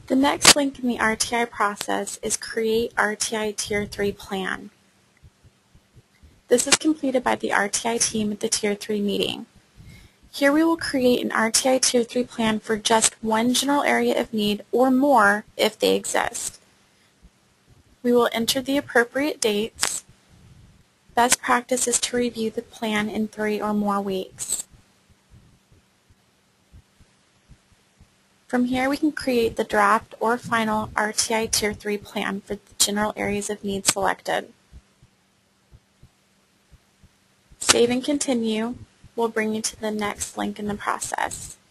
The next link in the RTI process is Create RTI Tier 3 Plan. This is completed by the RTI team at the Tier 3 meeting. Here we will create an RTI Tier 3 plan for just one general area of need or more if they exist. We will enter the appropriate dates. Best practice is to review the plan in 3 or more weeks. From here we can create the draft or final RTI Tier 3 plan for the general areas of need selected. Save and continue will bring you to the next link in the process.